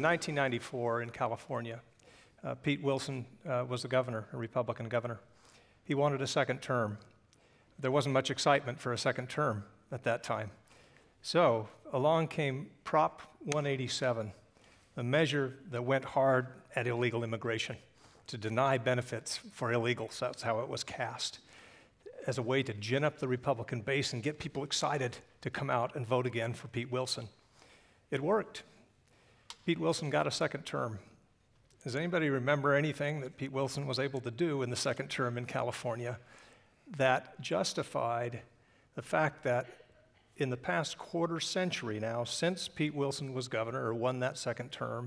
in 1994 in California, Pete Wilson was the governor, a Republican governor. He wanted a second term. There wasn't much excitement for a second term at that time. So along came Prop 187, a measure that went hard at illegal immigration, to deny benefits for illegals. That's how it was cast, as a way to gin up the Republican base and get people excited to come out and vote again for Pete Wilson. It worked. Pete Wilson got a second term. Does anybody remember anything that Pete Wilson was able to do in the second term in California that justified the fact that in the past quarter century now, since Pete Wilson was governor or won that second term,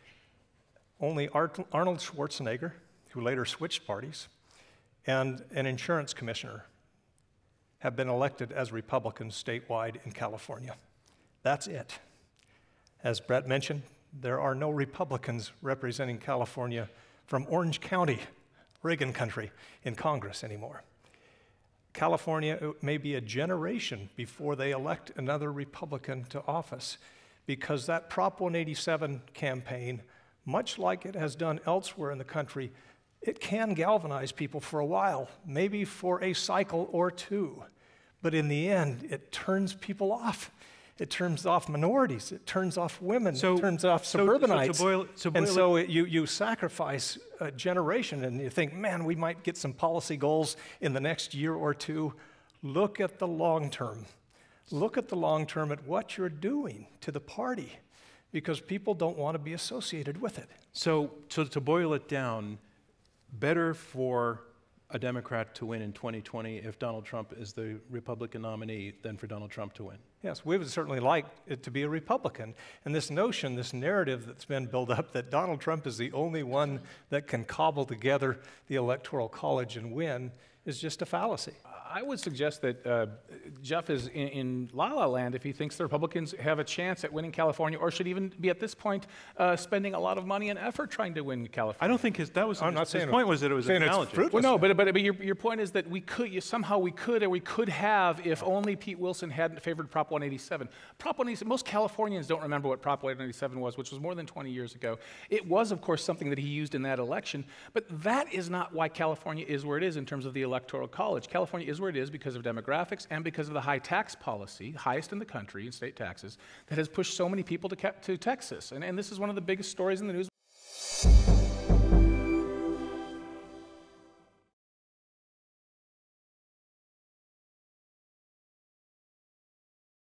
only Arnold Schwarzenegger, who later switched parties, and an insurance commissioner have been elected as Republicans statewide in California. That's it. As Brett mentioned, there are no Republicans representing California from Orange County, Reagan country, in Congress anymore. California, it may be a generation before they elect another Republican to office, because that Prop 187 campaign, much like it has done elsewhere in the country, it can galvanize people for a while, maybe for a cycle or two. But in the end, it turns people off. It turns off minorities. It turns off women. It turns off suburbanites. You sacrifice a generation, and you think, man, we might get some policy goals in the next year or two. Look at the long term. Look at the long term at what you're doing to the party, because people don't want to be associated with it. So to boil it down, better for a Democrat to win in 2020 if Donald Trump is the Republican nominee than for Donald Trump to win? Yes, we would certainly like it to be a Republican. And this notion, this narrative that's been built up that Donald Trump is the only one that can cobble together the Electoral College and win is just a fallacy. I would suggest that Jeff is in la-la land if he thinks the Republicans have a chance at winning California, or should even be at this point spending a lot of money and effort trying to win California. I don't think his point was that it was an analogy. Well, no, but your point is that we could have if only Pete Wilson hadn't favored Prop 187. Prop 187. Most Californians don't remember what Prop 187 was, which was more than 20 years ago. It was, of course, something that he used in that election, but that is not why California is where it is in terms of the Electoral College. California is where it is because of demographics and because of the high tax policy, highest in the country in state taxes, that has pushed so many people to Texas. And this is one of the biggest stories in the news